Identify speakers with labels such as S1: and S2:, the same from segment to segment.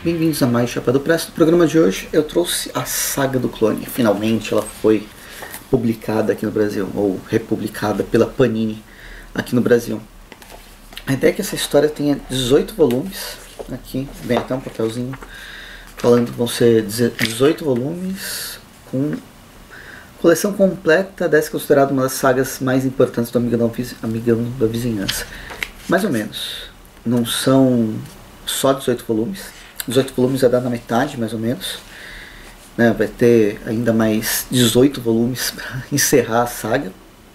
S1: Bem-vindos a mais Chapéu do Presto. No programa de hoje eu trouxe a Saga do Clone. Finalmente ela foi publicada aqui no Brasil, ou republicada pela Panini aqui no Brasil. A ideia é que essa história tenha 18 volumes. Aqui vem até um papelzinho falando que vão ser 18 volumes com coleção completa, dessa considerada uma das sagas mais importantes do Amigão da Vizinhança. Mais ou menos. Não são só 18 volumes. 18 volumes vai dar na metade, mais ou menos. Né? Vai ter ainda mais 18 volumes para encerrar a saga.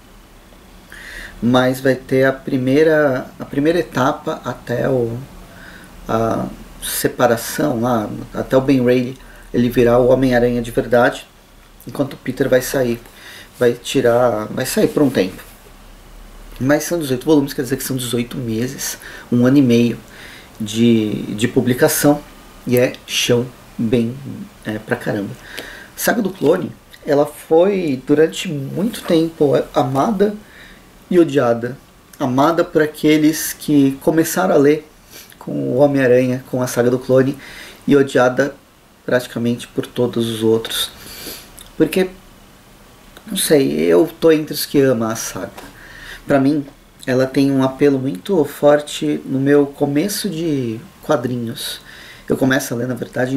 S1: Mas vai ter a primeira etapa até a separação lá, até o Ben Reilly ele virar o Homem-Aranha de verdade, enquanto o Peter vai sair. Vai sair por um tempo. Mas são 18 volumes, quer dizer que são 18 meses, um ano e meio de publicação. E é chão bem pra caramba. Saga do Clone, ela foi durante muito tempo amada e odiada. Amada por aqueles que começaram a ler com o Homem-Aranha, com a Saga do Clone, e odiada praticamente por todos os outros. Porque, não sei, eu tô entre os que amam a saga. Pra mim, ela tem um apelo muito forte no meu começo de quadrinhos. Eu começo a ler, na verdade, em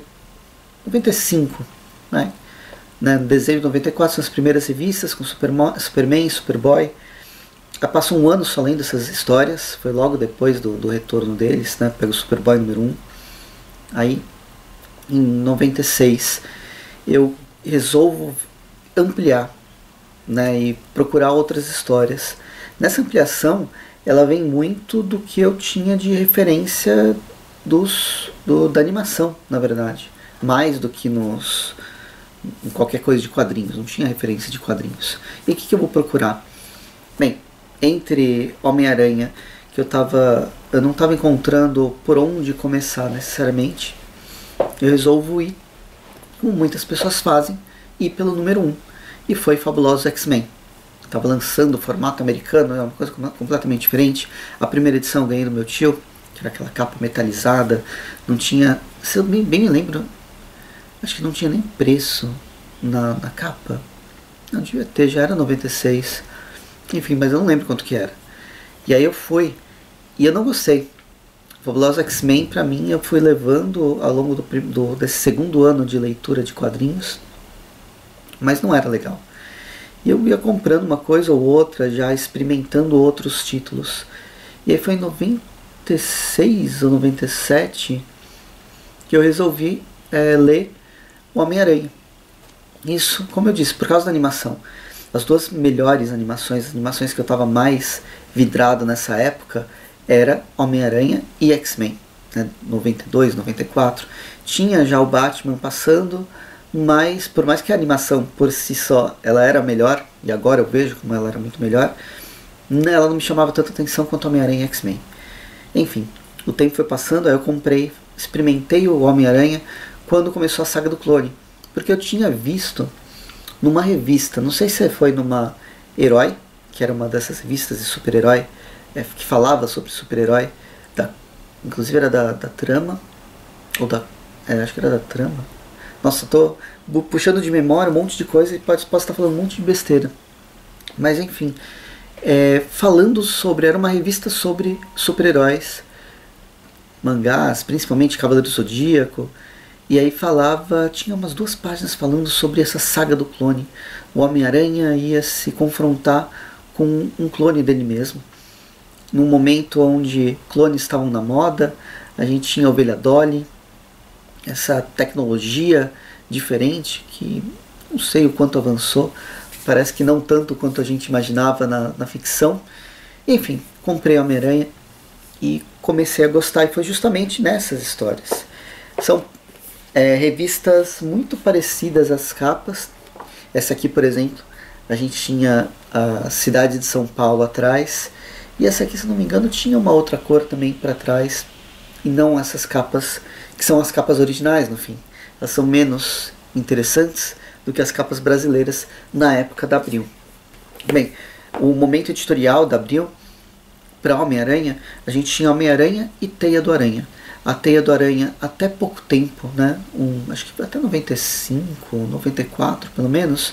S1: 95, né? Em dezembro de 94 são as primeiras revistas com Superman, Superboy. Eu passo um ano só lendo essas histórias, foi logo depois do retorno deles, né? Pego o Superboy número 1. Aí, em 96, eu resolvo ampliar, né? E procurar outras histórias. Nessa ampliação, ela vem muito do que eu tinha de referência da animação, na verdade, mais do que em qualquer coisa de quadrinhos. Não tinha referência de quadrinhos. E o que eu vou procurar? Bem, entre Homem-Aranha, que eu não estava encontrando por onde começar necessariamente, eu resolvo ir, como muitas pessoas fazem, ir pelo número 1, e foi Fabulosos X-Men. Estava lançando o formato americano, é uma coisa completamente diferente. A primeira edição eu ganhei do meu tio, que era aquela capa metalizada, não tinha, se eu bem me lembro, acho que não tinha nem preço na capa. Não devia ter, já era 96. Enfim, mas eu não lembro quanto que era. E aí eu fui, e eu não gostei. Fabulosos X-Men, pra mim, eu fui levando ao longo desse segundo ano de leitura de quadrinhos, mas não era legal. E eu ia comprando uma coisa ou outra, já experimentando outros títulos. E aí foi em 96 ou 97 que eu resolvi ler o Homem-Aranha. Isso, como eu disse, por causa da animação. As duas melhores animações, as animações que eu estava mais vidrado nessa época, era Homem-Aranha e X-Men, né? 92, 94. Tinha já o Batman passando, mas por mais que a animação por si só ela era melhor, e agora eu vejo como ela era muito melhor, ela não me chamava tanta atenção quanto Homem-Aranha e X-Men. Enfim, o tempo foi passando, aí eu comprei, experimentei o Homem-Aranha quando começou a Saga do Clone. Porque eu tinha visto numa revista, não sei se foi numa Herói, que era uma dessas revistas de super-herói, que falava sobre super-herói, inclusive era da Trama, ou acho que era da Trama. Nossa, tô puxando de memória um monte de coisa e posso estar falando um monte de besteira. Mas enfim, era uma revista sobre super-heróis, mangás, principalmente Cavaleiro do Zodíaco, e aí tinha umas 2 páginas falando sobre essa saga do clone. O Homem-Aranha ia se confrontar com um clone dele mesmo. Num momento onde clones estavam na moda, a gente tinha a Ovelha Dolly, essa tecnologia diferente que não sei o quanto avançou, parece que não tanto quanto a gente imaginava na ficção. Enfim, comprei Homem-Aranha e comecei a gostar, e foi justamente nessas histórias. São revistas muito parecidas às capas. Essa aqui, por exemplo, a gente tinha a cidade de São Paulo atrás, e essa aqui, se não me engano, tinha uma outra cor também para trás, e não essas capas que são as capas originais, no fim. Elas são menos interessantes do que as capas brasileiras na época da Abril. Bem, o momento editorial da Abril, para Homem-Aranha, a gente tinha Homem-Aranha e Teia do Aranha. A Teia do Aranha, até pouco tempo, né, acho que até 95, 94 pelo menos,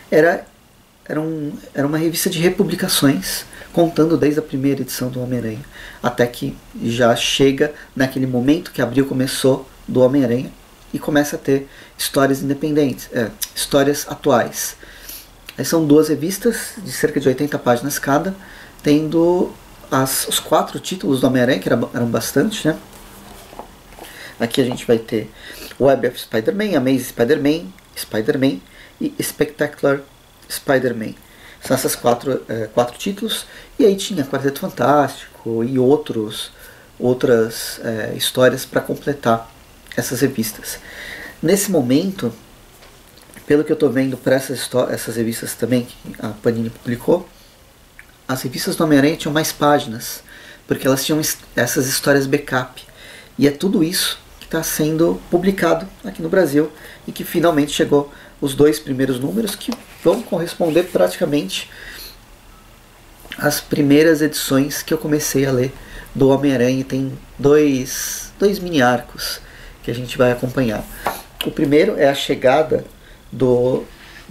S1: era uma revista de republicações, contando desde a primeira edição do Homem-Aranha, até que já chega naquele momento que Abril começou do Homem-Aranha e começa a ter histórias independentes, histórias atuais. Aí são 2 revistas de cerca de 80 páginas cada, tendo os 4 títulos do Homem-Aranha, que eram bastante, né? Aqui a gente vai ter Web of Spider-Man, Amazing Spider-Man, Spider-Man e Spectacular Spider-Man. São essas 4 títulos. E aí tinha Quarteto Fantástico e outras histórias para completar essas revistas. Nesse momento, pelo que eu estou vendo para essas revistas também que a Panini publicou, as revistas do Homem-Aranha tinham mais páginas, porque elas tinham essas histórias backup. E é tudo isso que está sendo publicado aqui no Brasil e que finalmente chegou os 2 primeiros números, que vão corresponder praticamente às primeiras edições que eu comecei a ler do Homem-Aranha. Tem dois mini arcos que a gente vai acompanhar. O primeiro é a chegada do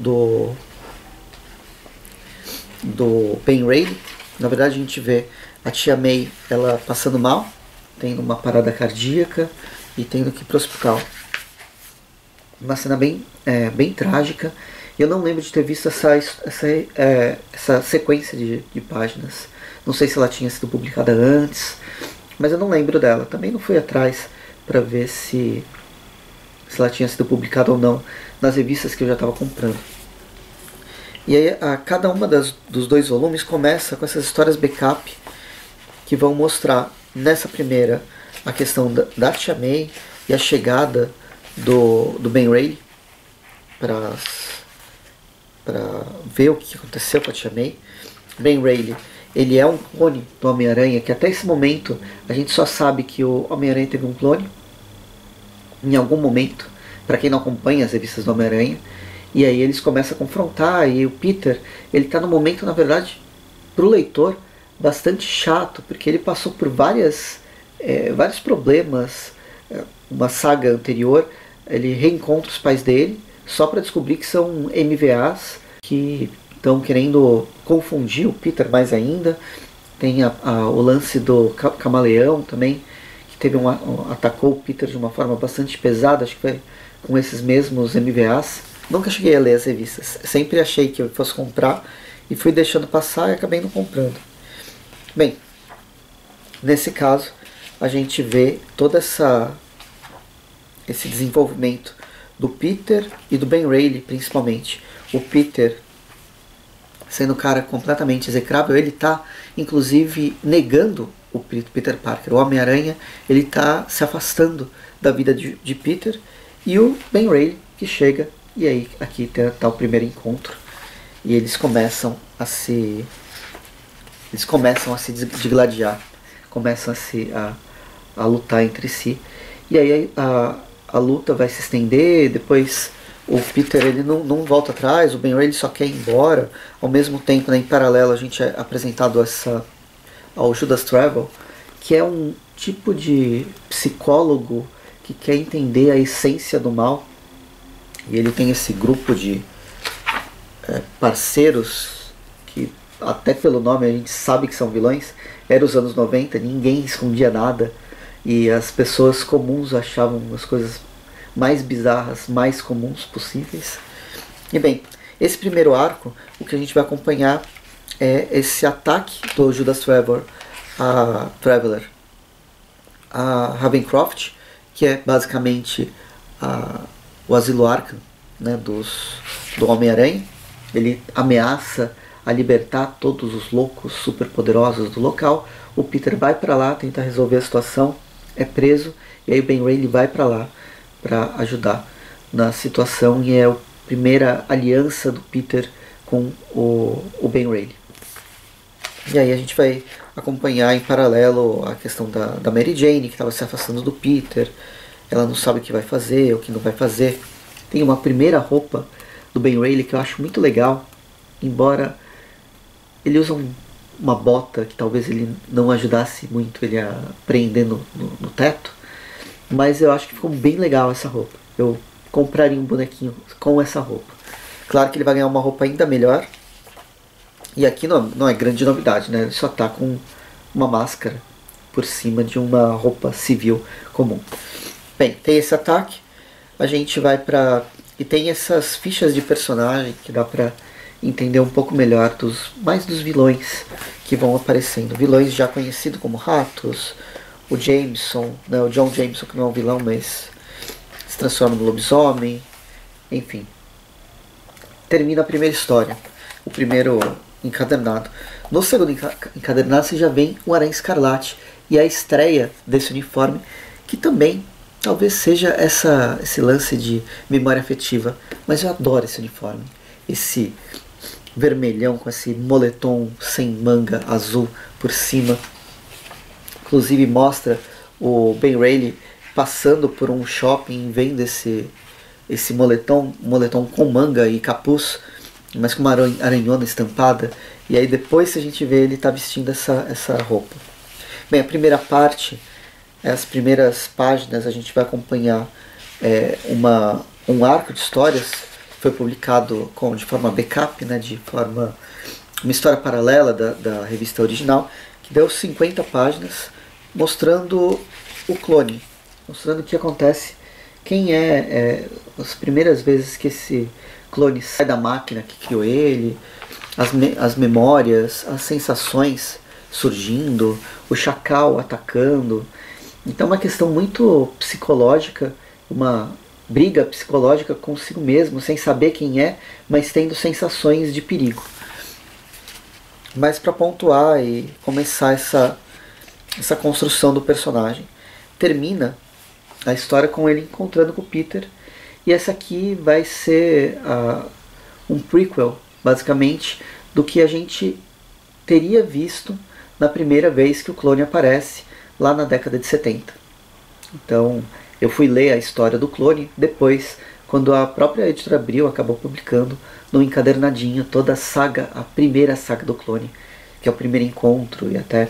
S1: Ben Reilly. Na verdade a gente vê a Tia May ela passando mal, tendo uma parada cardíaca e tendo que ir para o hospital. Uma cena bem trágica. Eu não lembro de ter visto essa sequência de páginas. Não sei se ela tinha sido publicada antes, mas eu não lembro dela. Também não fui atrás para ver se ela tinha sido publicada ou não nas revistas que eu já estava comprando. E aí cada uma dos 2 volumes começa com essas histórias backup que vão mostrar nessa primeira a questão da Tia May e a chegada do Ben Reilly para ver o que aconteceu com a Tia May. Ben Reilly, ele é um clone do Homem-Aranha, que até esse momento a gente só sabe que o Homem-Aranha teve um clone em algum momento, para quem não acompanha as revistas do Homem-Aranha. E aí eles começam a confrontar, e o Peter, ele está num momento, na verdade, para o leitor, bastante chato, porque ele passou por vários problemas. Uma saga anterior, ele reencontra os pais dele, só para descobrir que são MVAs, que estão querendo confundir o Peter mais ainda. Tem o lance do camaleão também, que atacou o Peter de uma forma bastante pesada, acho que foi com esses mesmos MVAs. Nunca cheguei a ler as revistas, sempre achei que eu fosse comprar e fui deixando passar e acabei não comprando. Bem, nesse caso a gente vê todo esse desenvolvimento do Peter e do Ben Reilly, principalmente. O Peter sendo um cara completamente execrável, ele está inclusive negando o Peter Parker. O Homem-Aranha, ele está se afastando da vida de Peter, e o Ben Reilly que chega, e aí aqui está o primeiro encontro, e eles começam a se digladiar, começam a lutar entre si, e aí a luta vai se estender. Depois o Peter ele não volta atrás, o Ben Reilly só quer ir embora. Ao mesmo tempo, né, em paralelo, a gente é apresentado ao Judas Travel, que é um tipo de psicólogo que quer entender a essência do mal, e ele tem esse grupo de parceiros que até pelo nome a gente sabe que são vilões. Era os anos 90, ninguém escondia nada, e as pessoas comuns achavam as coisas mais bizarras, mais comuns possíveis. E bem, esse primeiro arco, o que a gente vai acompanhar é esse ataque do Judas Traveler a Ravencroft, que é basicamente o asilo Arkham, né, do Homem-Aranha. Ele ameaça a libertar todos os loucos superpoderosos do local. O Peter vai para lá tentar resolver a situação, é preso, e aí o Ben Reilly vai para lá para ajudar na situação, e é a primeira aliança do Peter com o Ben Reilly. E aí a gente vai acompanhar em paralelo a questão da Mary Jane, que estava se afastando do Peter. Ela não sabe o que vai fazer, o que não vai fazer. Tem uma primeira roupa do Ben Reilly que eu acho muito legal, embora ele use uma bota que talvez ele não ajudasse muito ele a prender no teto. mas eu acho que ficou bem legal essa roupa. Eu compraria um bonequinho com essa roupa. Claro que ele vai ganhar uma roupa ainda melhor. E aqui não é grande novidade, né? Ele só tá com uma máscara por cima de uma roupa civil comum. Bem, tem esse ataque. A gente vai pra... E tem essas fichas de personagem que dá pra entender um pouco melhor mais dos vilões que vão aparecendo. Vilões já conhecidos como Ratos, o Jameson, né? O John Jameson, que não é um vilão, mas se transforma no lobisomem. Enfim. Termina a primeira história. O primeiro encadernado. No segundo encadernado você já vem o Aranha Escarlate e a estreia desse uniforme, que também talvez seja esse lance de memória afetiva, mas eu adoro esse uniforme, esse vermelhão com esse moletom sem manga azul por cima. Inclusive mostra o Ben Reilly passando por um shopping vendo esse moletom com manga e capuz, mas com uma aranhona estampada. E aí depois a gente vê ele tá vestindo essa roupa. Bem, a primeira parte, as primeiras páginas, a gente vai acompanhar um arco de histórias. Foi publicado de forma backup, né, de forma uma história paralela da revista original, que deu 50 páginas mostrando o clone, mostrando o que acontece, quem as primeiras vezes que esse clone sai da máquina que criou ele, as memórias, as sensações surgindo, o Chacal atacando. Então é uma questão muito psicológica, uma briga psicológica consigo mesmo, sem saber quem é, mas tendo sensações de perigo. Mas para pontuar e começar essa construção do personagem, termina a história com ele encontrando com o Peter, e essa aqui vai ser um prequel, basicamente, do que a gente teria visto na primeira vez que o clone aparece, lá na década de 70. Então, eu fui ler a história do clone depois, quando a própria editora Abril acabou publicando no encadernadinho toda a saga, a primeira saga do clone, que é o primeiro encontro, e até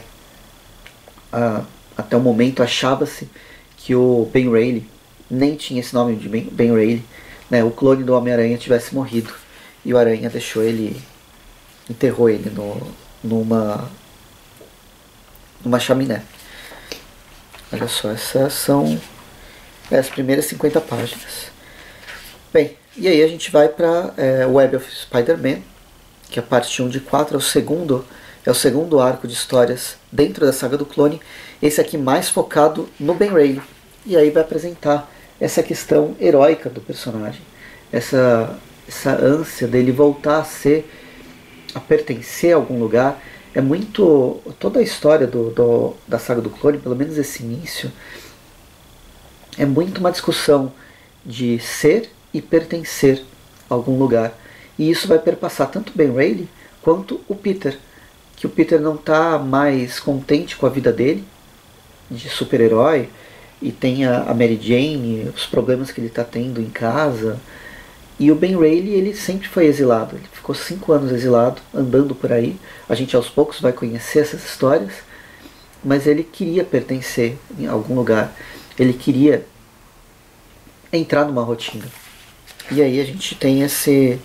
S1: o momento achava-se que o Ben Reilly nem tinha esse nome de Ben Reilly, né, o clone do Homem-Aranha tivesse morrido, e o Aranha enterrou ele numa chaminé. Olha só, essas são as primeiras 50 páginas. Bem, e aí a gente vai para Web of Spider-Man, que é a parte 1 de 4, é o segundo arco de histórias dentro da saga do clone. Esse aqui mais focado no Ben Reilly. E aí vai apresentar essa questão heróica do personagem, essa ânsia dele voltar a pertencer a algum lugar. É muito... Toda a história da saga do clone, pelo menos esse início, é muito uma discussão de ser e pertencer a algum lugar. E isso vai perpassar tanto o Ben Reilly quanto o Peter. Que o Peter não está mais contente com a vida dele, de super-herói, e tem a Mary Jane, os problemas que ele está tendo em casa. E o Ben Reilly, ele sempre foi exilado. Ele ficou 5 anos exilado, andando por aí. A gente aos poucos vai conhecer essas histórias. Mas ele queria pertencer em algum lugar. Ele queria entrar numa rotina. E aí a gente tem esses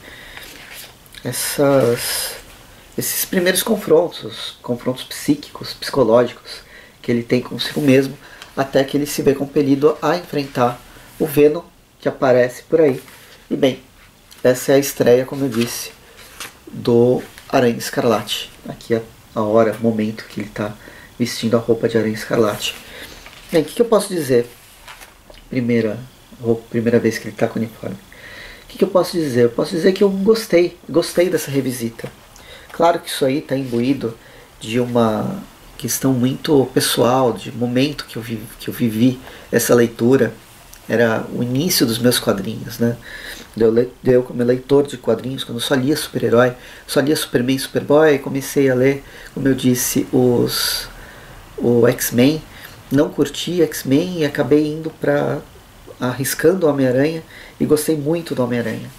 S1: primeiros confrontos psíquicos, psicológicos, que ele tem consigo mesmo, até que ele se vê compelido a enfrentar o Venom, que aparece por aí. E bem, essa é a estreia, como eu disse, do Aranha Escarlate. Aqui é a hora, o momento que ele está vestindo a roupa de Aranha Escarlate. Bem, o que eu posso dizer? Primeira vez que ele está com o uniforme. O que eu posso dizer? Eu posso dizer que eu gostei dessa revisita. Claro que isso aí está imbuído de uma questão muito pessoal, de momento que eu vivi essa leitura. Era o início dos meus quadrinhos, né? Eu como leitor de quadrinhos, quando eu só lia super-herói, só lia Superman e Superboy, comecei a ler, como eu disse, o X-Men. Não curti X-Men e acabei indo arriscando o Homem-Aranha, e gostei muito do Homem-Aranha.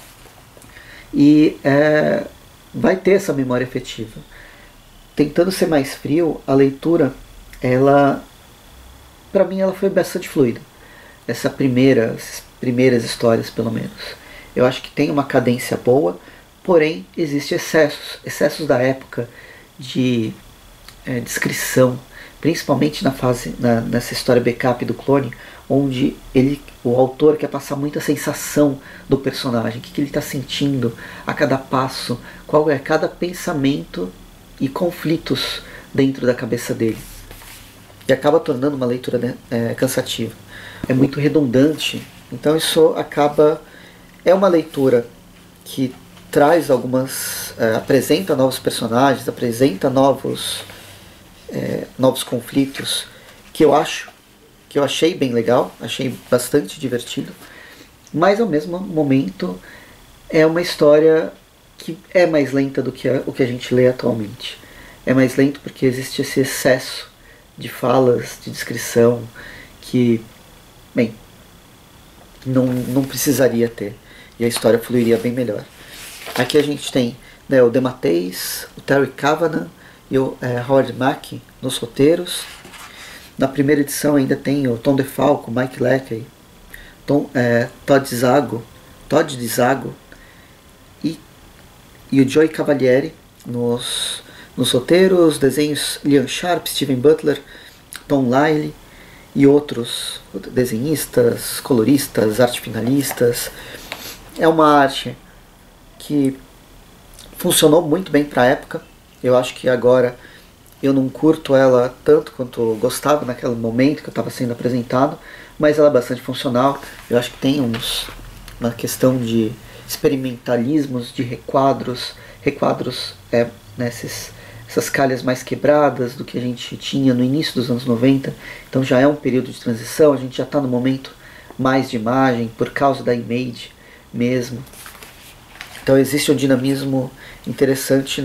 S1: E vai ter essa memória afetiva. Tentando ser mais frio, a leitura, para mim ela foi bastante fluida. essas primeiras histórias, pelo menos. Eu acho que tem uma cadência boa, porém existe excessos da época de descrição, principalmente nessa história backup do clone, onde o autor quer passar muita sensação do personagem, o que ele está sentindo a cada passo, qual é cada pensamento e conflitos dentro da cabeça dele. E acaba tornando uma leitura cansativa. É muito redundante, então isso acaba... É uma leitura que traz apresenta novos personagens, apresenta novos conflitos, que eu achei bem legal, achei bastante divertido, mas ao mesmo momento é uma história que é mais lenta do que o que a gente lê atualmente. É mais lento porque existe esse excesso de falas, de descrição, que, bem, não precisaria ter, e a história fluiria bem melhor. Aqui a gente tem, né, o DeMatteis, o Terry Kavanagh e o Howard Mackey nos roteiros. Na primeira edição ainda tem o Tom DeFalco, Mike Leakey, Todd Dezago e o Joey Cavalieri nos roteiros, desenhos Liam Sharp, Steven Butler, Tom Lyle e outros desenhistas, coloristas, arte finalistas. É uma arte que funcionou muito bem para a época. Eu acho que agora eu não curto ela tanto quanto eu gostava naquele momento que eu estava sendo apresentado, mas ela é bastante funcional. Eu acho que tem uma questão de experimentalismos, de requadros essas calhas mais quebradas do que a gente tinha no início dos anos 90. Então já é um período de transição, a gente já está no momento mais de imagem, por causa da Image mesmo. Então existe um dinamismo interessante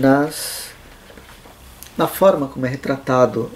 S1: na forma como é retratado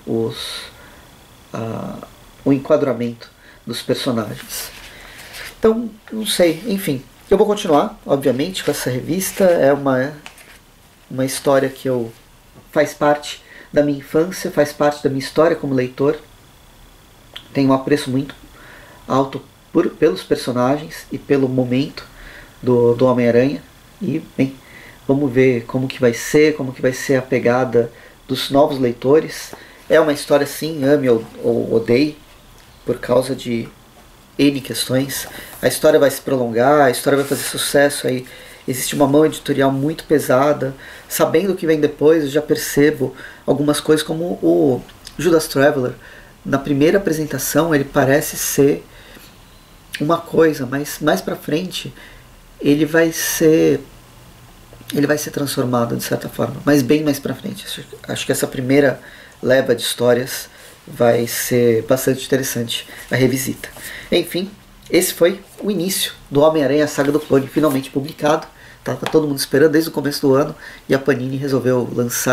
S1: o enquadramento dos personagens. Então, não sei, enfim. Eu vou continuar, obviamente, com essa revista. É uma história que faz parte da minha infância, faz parte da minha história como leitor. Tenho um apreço muito alto pelos personagens e pelo momento do Homem-Aranha. E, bem, vamos ver como que vai ser a pegada dos novos leitores. É uma história, sim, ame ou odeie, por causa de N questões. A história vai se prolongar, a história vai fazer sucesso, aí existe uma mão editorial muito pesada. Sabendo o que vem depois, eu já percebo algumas coisas, como o Judas Traveler. Na primeira apresentação ele parece ser uma coisa, mas mais pra frente ele vai ser transformado de certa forma, mas bem mais pra frente. Acho que essa primeira leva de histórias vai ser bastante interessante, a revisita. Enfim, esse foi o início do Homem-Aranha, a Saga do Clone, finalmente publicado. Tava todo mundo esperando desde o começo do ano, e a Panini resolveu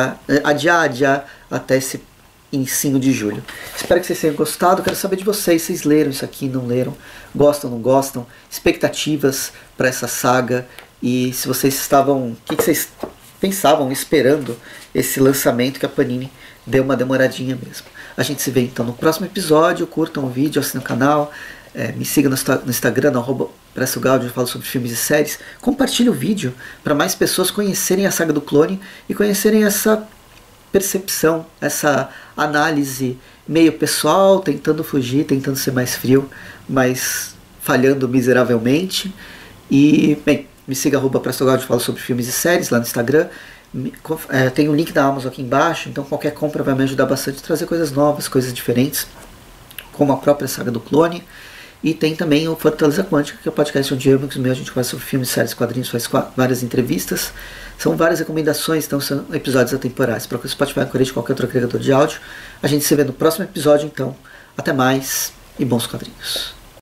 S1: adiar até esse inicinho de julho. Espero que vocês tenham gostado. Quero saber de vocês, vocês leram isso aqui, não leram? Gostam, não gostam? Expectativas para essa saga, e se vocês estavam... O que vocês pensavam, esperando esse lançamento, que a Panini deu uma demoradinha mesmo. A gente se vê então no próximo episódio. Curtam o vídeo, assinem o canal, me siga no Instagram, @PressoGaudio, eu falo sobre filmes e séries. Compartilhe o vídeo para mais pessoas conhecerem a Saga do Clone e conhecerem essa percepção, essa análise meio pessoal, tentando fugir, tentando ser mais frio, mas falhando miseravelmente. E, bem, me siga @PressoGaudio, eu falo sobre filmes e séries lá no Instagram. Tem o link da Amazon aqui embaixo, então qualquer compra vai me ajudar bastante a trazer coisas novas, coisas diferentes, como a própria Saga do Clone. E tem também o Fortaleza Quântica, que é o podcast onde eu e amigos meus a gente faz sobre filmes, séries, quadrinhos, faz várias entrevistas. São várias recomendações, então são episódios atemporais. Para o Spotify, de qualquer outro agregador de áudio. A gente se vê no próximo episódio, então. Até mais e bons quadrinhos.